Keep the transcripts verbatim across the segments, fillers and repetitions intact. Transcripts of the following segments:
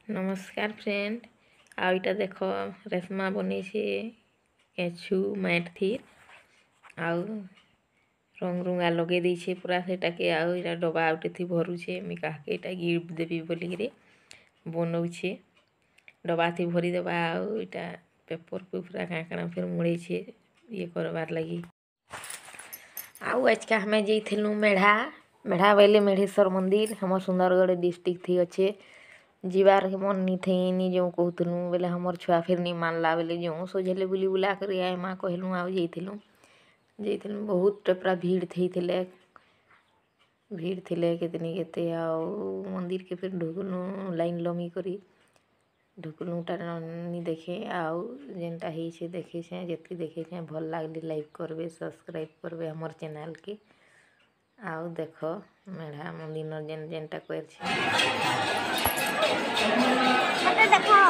नमस्कार फ्रेंड आ इटा देख रेशमा बनी केचु मैट थी आउ रंग रुंगा लगे दीछे पूरा सेटा के आउ इटा डब्बा आउटे थी भरुछे मि काके इटा गिफ्ट देबी बोली रे बनौछे डब्बा थी भरी देबा आउ इटा पेपर को पूरा का काना फिर मुड़े छे ये करबार लगी आउ आज का हमें जइथिलु मेढ़ा मेढ़ा बेले मेढ़ेश्वर मंदिर हमर सुंदरगढ़ डिस्ट्रिक्ट थी अच्छे जीवार के मन नहीं थे नहीं जो कहतलु बोले हमर छुआ फिर नहीं मानला बोले जो सोझेले बुली बुला कर आए माँ कहलु आउ जइथिलु जइथिलु बहुत पूरा भीड़ थी थिले भीड़ थिले केतनी केते आउ मंदिर के फिर ढुकलु लाइन लमी करी ढुकलु टानी देखे आउ जेनटा ही से देखे छे जति देखे छे भल लागली लाइक करबे सब्सक्राइब करबे हमर चैनल के आउ देख मेढ़ा मंदिर जेन जेनटा कर छे देखो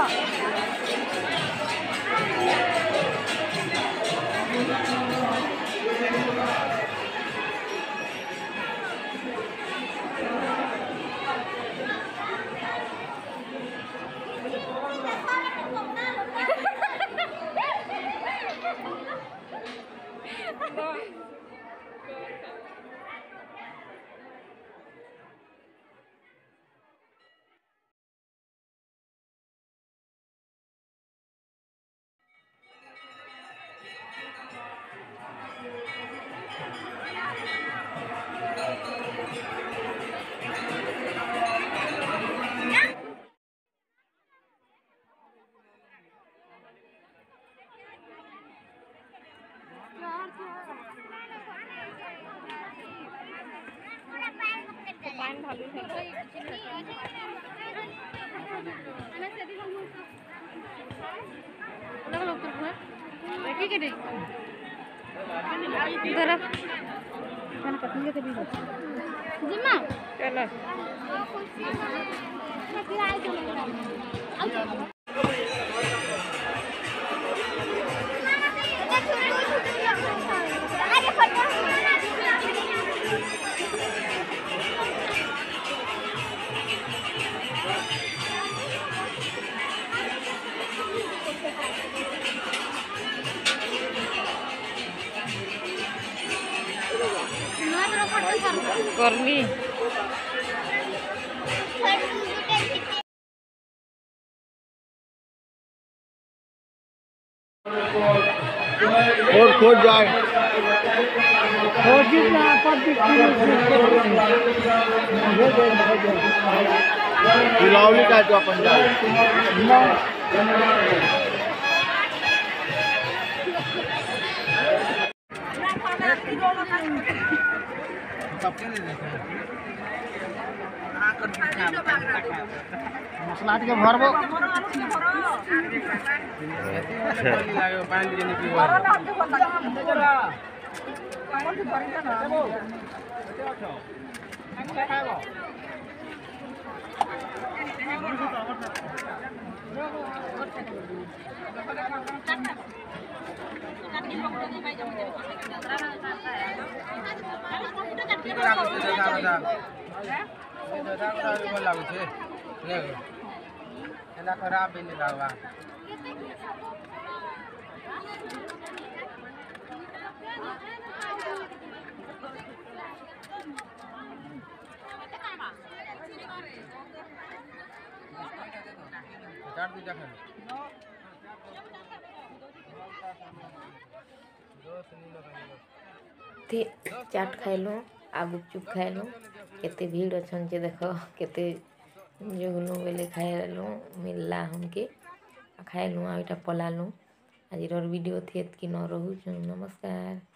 करली और खोज जाए का जो अपन जाए मसला के भरबो खराब भी नहीं लगा चाट खाइलु आ गुपचुप खाइलु केते भीड़ अच्छन जे देख केते जोगलु बेले खाइलु मिलला हमके खाइलु आ इटा पलालु आज वीडियो थी कि न रहू नमस्कार।